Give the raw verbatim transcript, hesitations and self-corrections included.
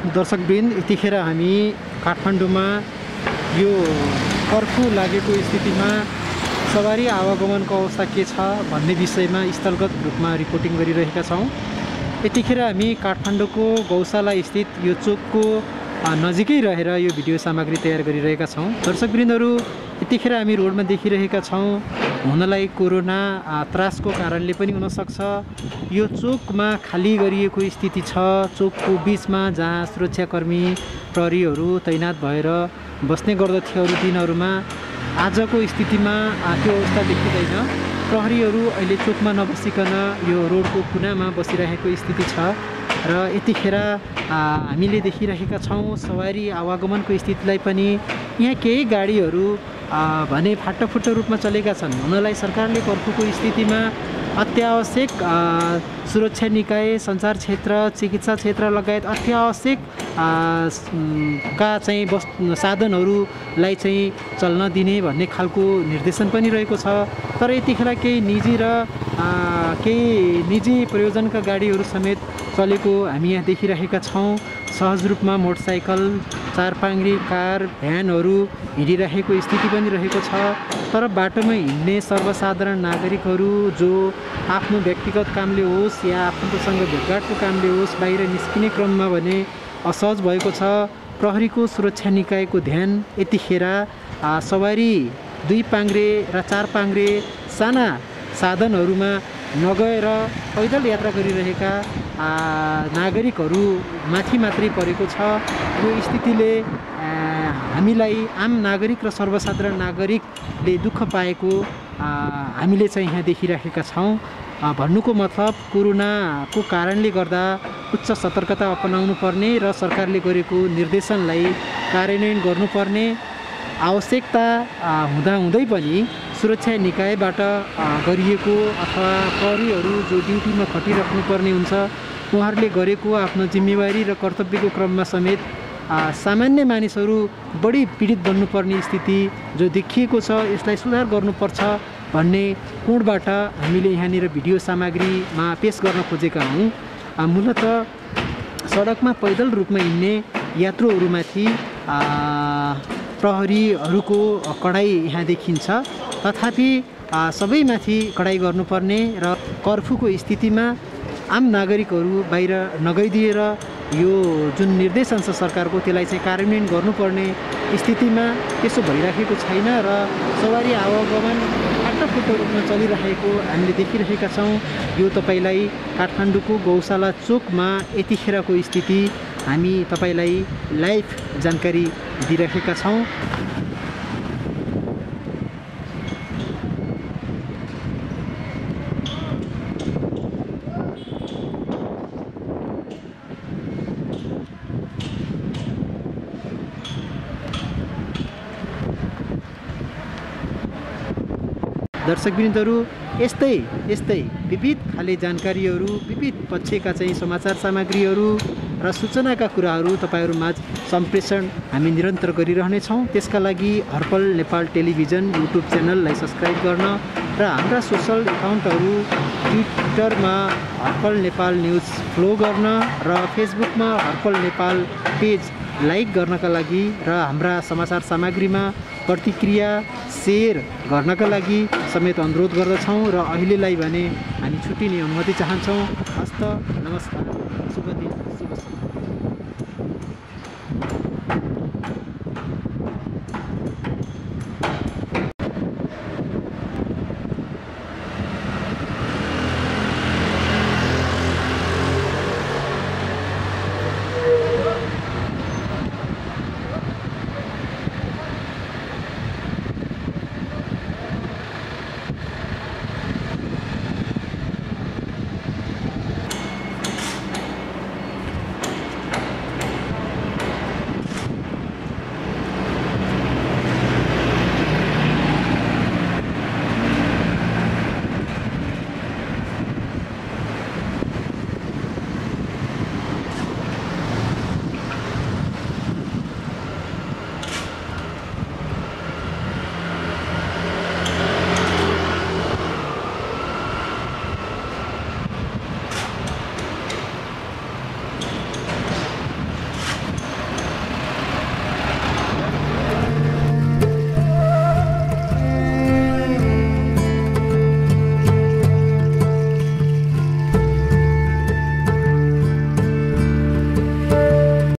दर्शकवृन्द, यतिखेर हामी काठमाडौँमा यो कर्फ्यू लागेको स्थितिमा सवारी आवागमनको अवस्था के छ भन्ने विषयमा स्थलगत रूपमा रिपोर्टिङ गरिरहेका छौँ। यतिखेर हामी काठमाडौँको गौशाला स्थित यो चोकको नजिकै रहेर यो भिडियो सामग्री तयार गरिरहेका छौँ। दर्शकवृन्दहरू, यतिखेर हामी रोडमा देखिरहेका छौँ, हुनलाई कोरोना त्रासको कारणले पनि हुनसक्छ यो चोकमा खाली गरिएको स्थिति छ। चोकको बिचमा जहाँ सुरक्षाकर्मी प्रहरीहरू तैनात भएर बस्ने गर्दथे अरू दिनहरूमा, आजको स्थितिमा त्यो अवस्था देखिँदैन। प्रहरीहरू अहिले चोकमा नबसिकन यो रोडको कुनामा बसिरहेको स्थिति छ र यतिखेर हामीले देखिरहेका छौँ सवारी आवागमनको स्थितिलाई पनि। यहाँ केही गाडीहरू भने फाटोफुटो रूपमा चलेका छन्। हुनलाई सरकारले कर्फ्यूको स्थितिमा अत्यावश्यक सुरक्षा निकाय, सञ्चार क्षेत्र, चिकित्सा क्षेत्र लगायत अत्यावश्यक का चाहिँ बस् साधनहरूलाई चाहिँ चल्न दिने भन्ने खालको निर्देशन पनि रहेको छ। तर यतिखेर केही निजी र केही निजी प्रयोजनका गाडीहरू समेत चलेको हामी यहाँ देखिरहेका छौँ। सहज रूपमा मोटरसाइकल, चारपाङ्ग्री, कार, भ्यानहरू हिँडिरहेको स्थिति पनि रहेको छ। तर बाटोमा हिँड्ने सर्वसाधारण नागरिकहरू जो आफ्नो व्यक्तिगत कामले होस् या आफन्तसँग भेटघाटको कामले होस् बाहिर निस्किने क्रममा भने असहज भएको छ। प्रहरीको सुरक्षा निकायको ध्यान यतिखेर सवारी दुई पाङ्ग्रे र चार पाङ्ग्रे साना साधनहरूमा नगएर पैदल यात्रा गरिरहेका नागरिकहरू माथि मात्रै परेको छ। यो स्थितिले हामीलाई आम नागरिक र सर्वसाधारण नागरिकले दुःख पाएको हामीले चाहिँ यहाँ देखिरहेका छौँ। भन्नुको मतलब कोरोनाको कारणले गर्दा उच्च सतर्कता अपनाउनु पर्ने र सरकारले गरेको निर्देशनलाई कार्यान्वयन गर्नुपर्ने आवश्यकता हुँदाहुँदै पनि सुरक्षा निकायबाट गरिएको अथवा प्रहरीहरू जो ड्युटीमा खटिराख्नु पर्ने हुन्छ उहाँहरूले गरेको आफ्नो जिम्मेवारी र कर्तव्यको क्रममा समेत सामान्य मानिसहरू बढी पीडित बन्नुपर्ने स्थिति जो देखिएको छ, यसलाई सुधार गर्नुपर्छ भन्ने कोणबाट हामीले यहाँनिर भिडियो सामग्रीमा पेश गर्न खोजेका हौँ। मूलतः सडकमा पैदल रूपमा हिँड्ने यात्रुहरूमाथि प्रहरीहरूको कडाई यहाँ देखिन्छ। तथापि सबैमाथि कडाई गर्नुपर्ने र कर्फ्यूको स्थितिमा आम नागरिकहरू बाहिर नगइदिएर यो जुन निर्देशन छ सरकारको त्यसलाई चाहिँ कार्यान्वयन गर्नुपर्ने स्थितिमा त्यसो भइराखेको छैन र सवारी आवागमन फाटोफुटो रूपमा चलिरहेको हामीले देखिरहेका छौँ। यो तपाईँलाई काठमाडौँको गौशाला चोकमा यतिखेरको स्थिति हामी तपाईँलाई लाइभ जानकारी दिइरहेका छौँ। दर्शकवृन्दहरू, यस्तै यस्तै विविध खाले जानकारीहरू, विविध पक्षका चाहिँ समाचार सामग्रीहरू र सूचनाका कुराहरू तपाईँहरूमाझ सम्प्रेषण हामी निरन्तर गरिरहनेछौँ। त्यसका लागि हर्पल नेपाल टेलिभिजन युट्युब च्यानललाई सब्सक्राइब गर्न र हाम्रा सोसल एकाउन्टहरू ट्विटरमा हर्पल नेपाल न्युज फ्लो गर्न र फेसबुकमा हर्पल नेपाल पेज लाइक गर्नका लागि र हाम्रा समाचार सामग्रीमा प्रतिक्रिया सेयर गर्नका लागि समेत अनुरोध गर्दछौँ। र अहिलेलाई भने हामी छुट्टिने अनुमति चाहन्छौँ। हस्त नमस्कार, शुभ दिन।